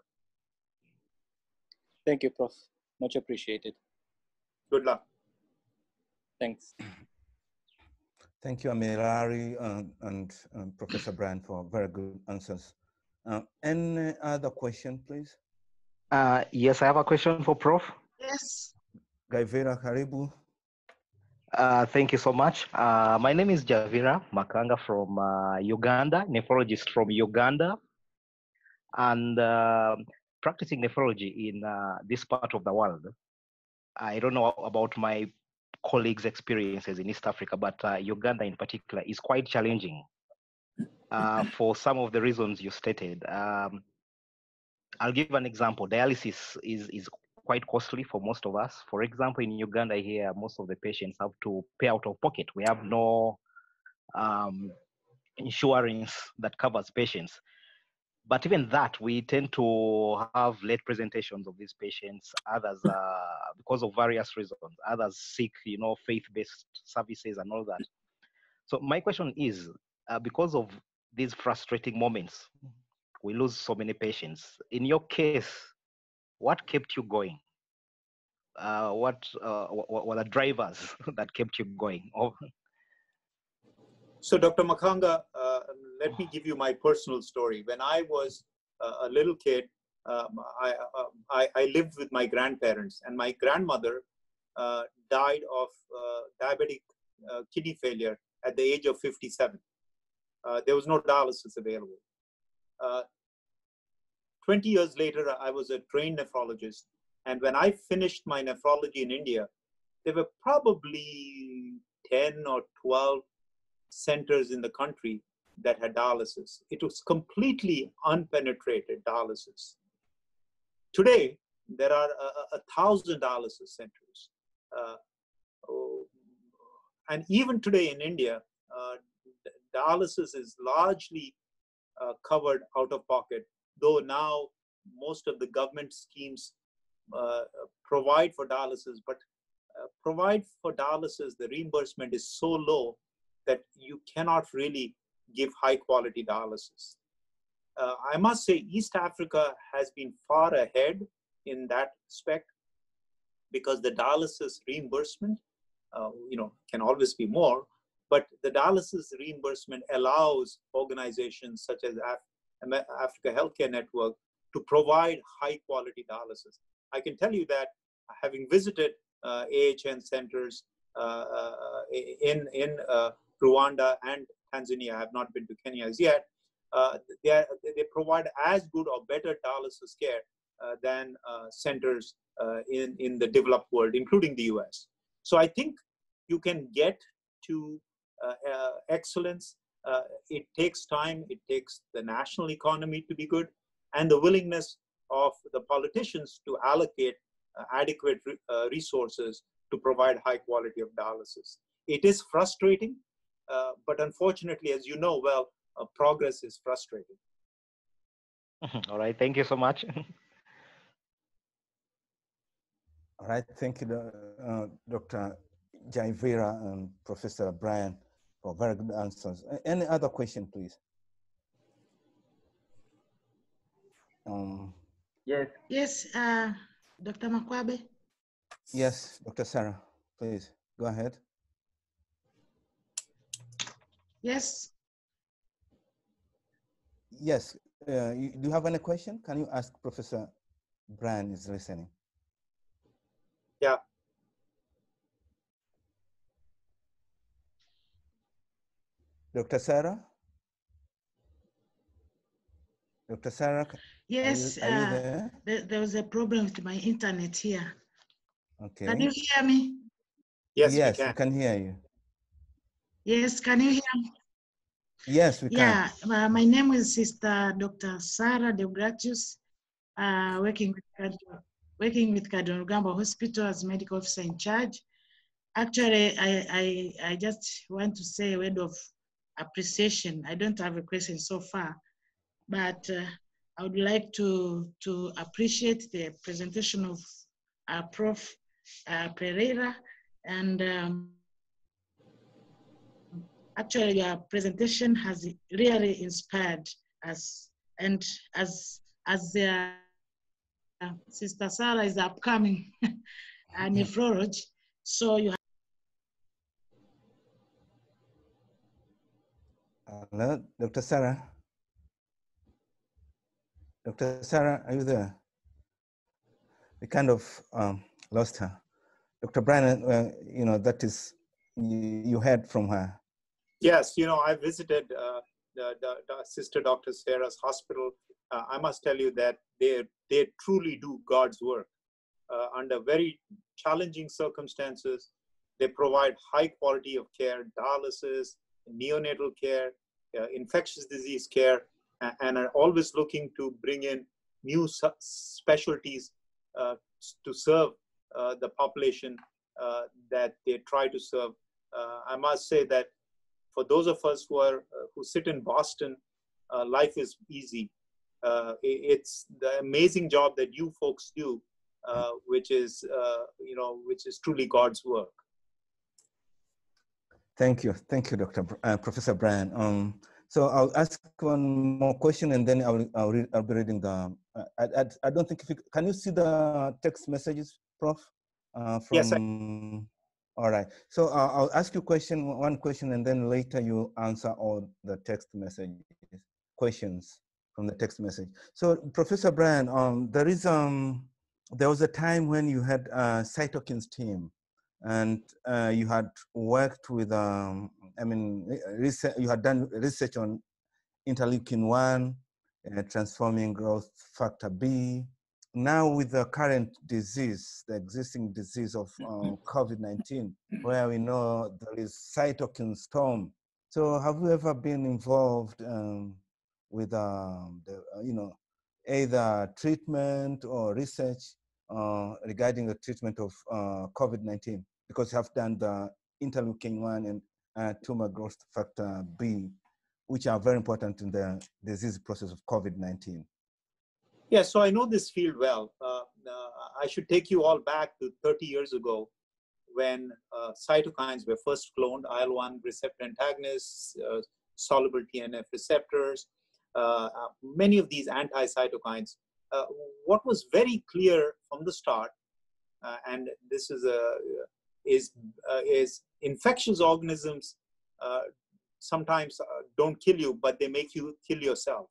S6: Thank you, Prof Much appreciated.
S2: Good luck.
S6: Thanks.
S1: Thank you, Amirari and, and um, Professor Brian for very good answers. Uh, any other question, please?
S7: Uh, yes, I have a question for Prof
S8: Yes.
S1: Gaivera Karibu.
S7: Uh, thank you so much. Uh, my name is Javira Makanga from uh, Uganda, nephrologist from Uganda, and uh, practicing nephrology in uh, this part of the world. I don't know about my colleagues' experiences in East Africa, but uh, Uganda in particular is quite challenging uh, for some of the reasons you stated. Um, I'll give an example. Dialysis is, is quite costly for most of us. For example, in Uganda here, most of the patients have to pay out of pocket. We have no um, insurance that covers patients. But even that, we tend to have late presentations of these patients, others uh, because of various reasons, others seek, you know, faith-based services and all that. So my question is, uh, because of these frustrating moments, we lose so many patients. In your case, what kept you going? Uh, what, uh, what were the drivers that kept you going? Oh.
S2: So Doctor Makanga, uh, let me give you my personal story. When I was uh, a little kid, um, I, uh, I, I lived with my grandparents, and my grandmother uh, died of uh, diabetic uh, kidney failure at the age of fifty-seven. Uh, there was no dialysis available. Uh, twenty years later, I was a trained nephrologist. And when I finished my nephrology in India, there were probably ten or twelve centers in the country that had dialysis. It was completely unpenetrated dialysis. Today, there are a, a thousand dialysis centers. Uh, oh, and even today in India, uh, dialysis is largely uh, covered out of pocket, though now most of the government schemes uh, provide for dialysis, but uh, provide for dialysis, the reimbursement is so low that you cannot really give high quality dialysis. Uh, I must say East Africa has been far ahead in that respect, because the dialysis reimbursement, uh, you know, can always be more, but the dialysis reimbursement allows organizations such as Af Africa Healthcare Network to provide high quality dialysis. I can tell you that having visited uh, A H N centers uh, uh, in, in uh, Rwanda and Tanzania, I have not been to Kenya as yet, uh, they, are, they provide as good or better dialysis care uh, than uh, centers uh, in, in the developed world, including the U S. So I think you can get to uh, uh, excellence. Uh, it takes time, it takes the national economy to be good, and the willingness of the politicians to allocate uh, adequate re uh, resources to provide high quality of dialysis. It is frustrating, uh, but unfortunately, as you know well, uh, progress is frustrating.
S7: All right, thank you so much.
S1: All right, thank you, uh, Doctor Jaivira and Professor Brian, for very good answers. Any other question, please? Um,
S8: yes. Yes, uh, Doctor Makwabe.
S1: Yes, Doctor Sarah, please go ahead.
S8: Yes.
S1: Yes, uh, you, do you have any question? Can you ask Professor Brian is listening?
S2: Yeah.
S1: Doctor Sarah? Doctor Sarah,
S8: Yes,
S1: are you, are you
S8: uh,
S1: there?
S8: there, there was a problem with my internet here.
S1: Okay.
S8: Can you hear me?
S2: Yes,
S1: yes,
S2: we can.
S1: we can hear you.
S8: Yes, can you hear me?
S1: Yes, we
S8: Yeah,
S1: can.
S8: uh, my name is Sister Doctor Sarah Deogratius, uh, working with Card- working with Cardinal Rugambwa Hospital as medical officer in charge. Actually, I, I, I just want to say a word of appreciation. I don't have a question so far, but uh, I would like to, to appreciate the presentation of uh, Professor Uh, Periera, and um, actually your presentation has really inspired us. And as as the uh, Sister Sarah is upcoming a nephrology, so you.
S1: Hello, Doctor Sarah. Doctor Sarah, are you there? We kind of um, lost her. Doctor Brian, uh, you know, that is, you, you heard from her.
S2: Yes, you know, I visited uh, the, the, the Sister Doctor Sarah's hospital. Uh, I must tell you that they, they truly do God's work. Uh, under very challenging circumstances, they provide high quality of care, dialysis, neonatal care, uh, infectious disease care, and, and are always looking to bring in new specialties uh, to serve uh, the population uh, that they try to serve. Uh, I must say that for those of us who are uh, who sit in Boston, uh, life is easy. Uh, it's the amazing job that you folks do, uh, which is uh, you know which is truly God's work.
S1: Thank you, thank you, Doctor Br uh, Professor Brian. Um, so I'll ask one more question, and then I'll I'll, read, I'll be reading the. Uh, I, I I don't think if you, can you see the text messages, Prof? Uh, from.
S2: Yes. I
S1: All right. So uh, I'll ask you question one question, and then later you answer all the text messages questions from the text message. So Professor Brian, um, there is um there was a time when you had a cytokines team, and uh, you had worked with um I mean research, you had done research on interleukin one, uh, transforming growth factor B. Now with the current disease, the existing disease of uh, COVID nineteen, where we know there is cytokine storm. So have you ever been involved um, with um, the, uh, you know, either treatment or research uh, regarding the treatment of uh, COVID nineteen? Because you have done the interleukin one and uh, tumor growth factor B, which are very important in the disease process of COVID nineteen.
S2: Yeah, so I know this field well. Uh, uh, I should take you all back to thirty years ago when uh, cytokines were first cloned, I L one receptor antagonists, uh, soluble T N F receptors, uh, uh, many of these anti-cytokines. Uh, what was very clear from the start, uh, and this is, a, is, uh, is infectious organisms uh, sometimes uh, don't kill you, but they make you kill yourself,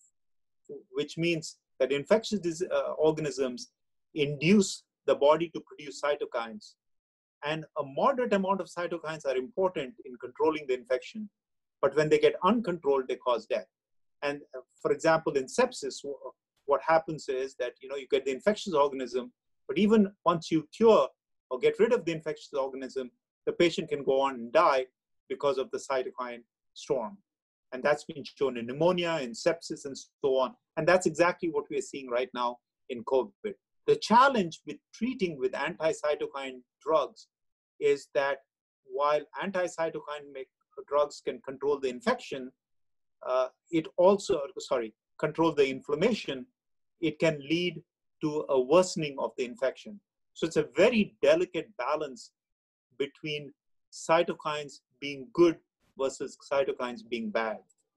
S2: which means that infectious uh, organisms induce the body to produce cytokines. And a moderate amount of cytokines are important in controlling the infection. But when they get uncontrolled, they cause death. And uh, for example, in sepsis, what happens is that you know you get the infectious organism, but even once you cure or get rid of the infectious organism, the patient can go on and die because of the cytokine storm. And that's been shown in pneumonia, in sepsis, and so on. And that's exactly what we're seeing right now in COVID. The challenge with treating with anti-cytokine drugs is that while anti-cytokine drugs can control the infection, uh, it also, sorry, control the inflammation, it can lead to a worsening of the infection. So it's a very delicate balance between cytokines being good versus cytokines being bad.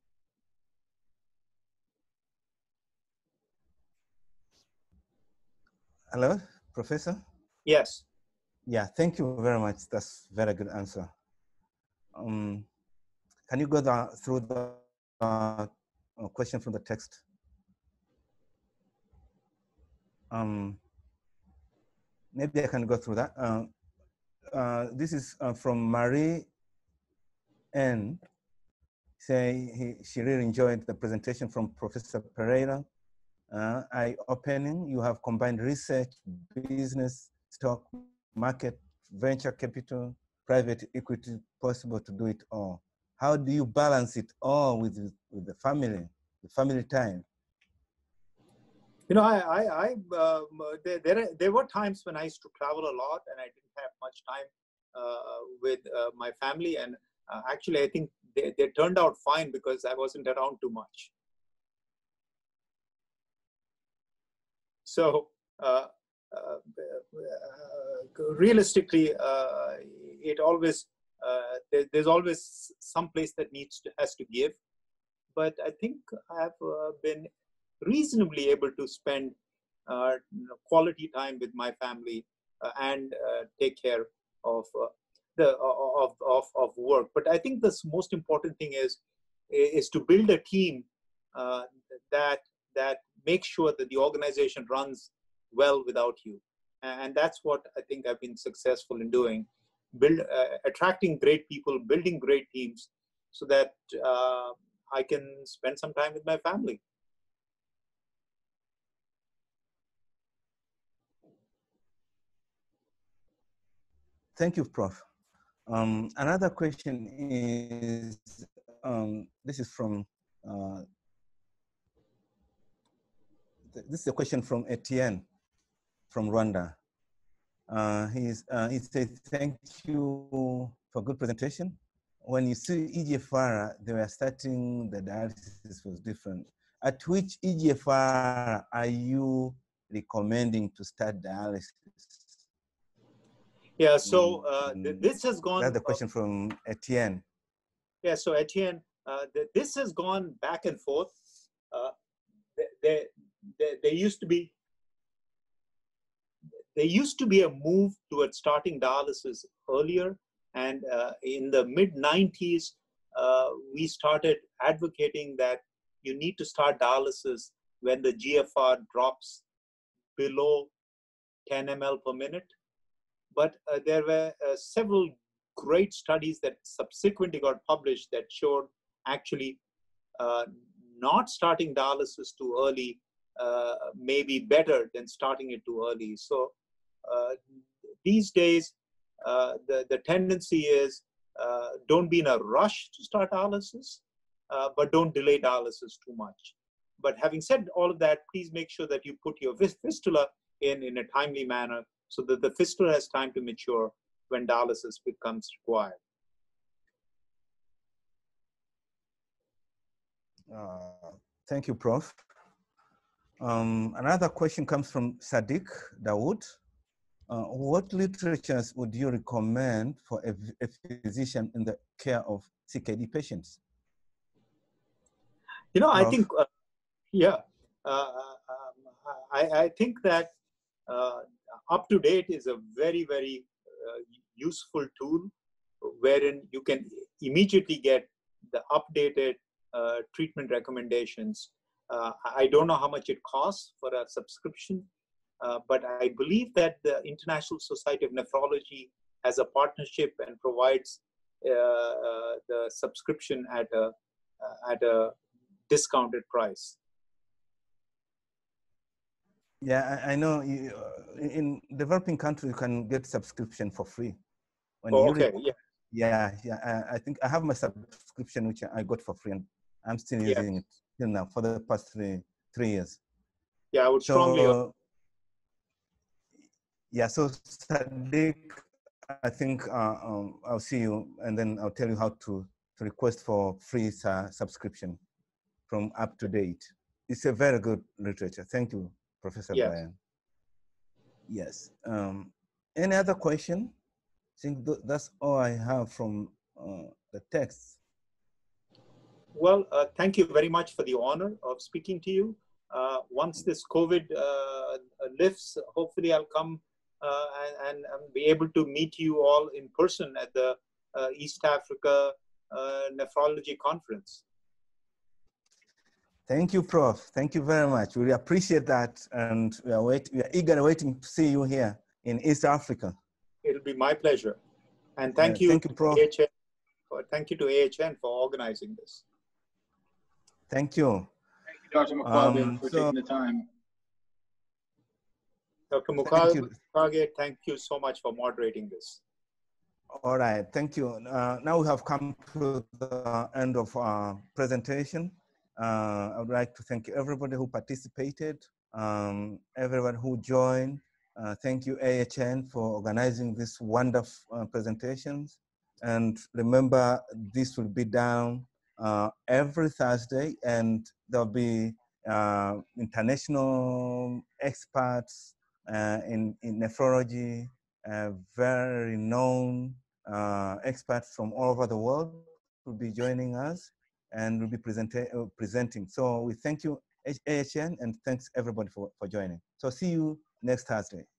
S1: Hello, Professor?
S2: Yes.
S1: Yeah, thank you very much. That's a very good answer. Um, can you go the, through the uh, question from the text? Um, maybe I can go through that. Uh, uh, this is uh, from Marie N. Say he, she really enjoyed the presentation from Professor Periera. Uh, eye-opening. You have combined research, business, stock, market, venture capital, private equity, possible to do it all. How do you balance it all with, with the family, the family time?
S2: You know, I, I, I um, there, there, there were times when I used to travel a lot and I didn't have much time uh, with uh, my family. And uh, actually, I think they, they turned out fine because I wasn't around too much. So uh, uh, uh, realistically, uh, it always, uh, there, there's always some place that needs to, has to give. But I think I've uh, been reasonably able to spend uh, quality time with my family uh, and uh, take care of uh, the of, of of work. But I think the most important thing is is to build a team uh, that that makes sure that the organization runs well without you, and that's what I think I've been successful in doing. Build uh, attracting great people, building great teams, so that uh, I can spend some time with my family.
S1: Thank you, Professor Um, another question is, um, this is from, uh, th this is a question from Etienne from Rwanda. Uh, he's, uh, he says, thank you for good presentation. When you see E G F R, they were starting the dialysis was different. At which E G F R are you recommending to start dialysis?
S2: Yeah, so uh, th this has gone.
S1: That's the question uh, from Etienne.
S2: Yeah, so Etienne, uh, th this has gone back and forth. Uh, there, there, there used to be there used to be a move towards starting dialysis earlier, and uh, in the mid nineties, uh, we started advocating that you need to start dialysis when the G F R drops below ten milliliters per minute. But uh, there were uh, several great studies that subsequently got published that showed actually uh, not starting dialysis too early uh, may be better than starting it too early. So uh, these days, uh, the, the tendency is uh, don't be in a rush to start dialysis, uh, but don't delay dialysis too much. But having said all of that, please make sure that you put your fistula in in a timely manner, so that the fistula has time to mature when dialysis becomes required.
S1: Uh, thank you, Professor Um, another question comes from Sadiq Dawood. Uh, what literatures would you recommend for a, a physician in the care of C K D patients?
S2: You know,
S1: Prof.
S2: I think, uh, yeah, uh, um, I, I think that uh, up to date is a very, very uh, useful tool wherein you can immediately get the updated uh, treatment recommendations. Uh, I don't know how much it costs for a subscription, uh, but I believe that the International Society of Nephrology has a partnership and provides uh, uh, the subscription at a, uh, at a discounted price.
S1: Yeah, I, I know you, uh, in developing countries, you can get subscription for free. When
S2: oh,
S1: you
S2: okay, yeah.
S1: Yeah, yeah, I, I think I have my subscription, which I got for free, and I'm still using yeah. it till now for the past three, three years.
S2: Yeah, I would
S1: so,
S2: strongly.
S1: Yeah, so Sadiq, I think uh, um, I'll see you, and then I'll tell you how to, to request for free uh, subscription from up to date. It's a very good literature. Thank you, Professor
S2: Yes.
S1: Brian. Yes. Um, any other question? I think th that's all I have from uh, the text.
S2: Well, uh, thank you very much for the honor of speaking to you. Uh, once this COVID uh, lifts, hopefully I'll come uh, and, and be able to meet you all in person at the uh, East Africa uh, Nephrology Conference.
S1: Thank you, Prof. Thank you very much. We appreciate that, and we are, wait, we are eagerly waiting to see you here in East Africa.
S2: It'll be my pleasure. And thank
S1: Yeah,
S2: you,
S1: thank you, Prof.
S2: A H N, for, thank you to A H N for organizing this.
S1: Thank you.
S3: Thank you, Doctor Mukwabe,
S1: Um,
S3: for
S1: so,
S3: taking the time.
S2: Doctor
S1: Thank you.
S2: Mukwabe, thank you so much for moderating this.
S1: All right, thank you. Uh, now we have come to the end of our presentation. Uh, I would like to thank everybody who participated, um, everyone who joined. Uh, thank you, A H N, for organizing this wonderful uh, presentations. And remember, this will be done uh, every Thursday, and there'll be uh, international experts uh, in, in nephrology, uh, very known uh, experts from all over the world will be joining us and will be uh, presenting. So we thank you, A H N, and thanks everybody for, for joining. So see you next Thursday.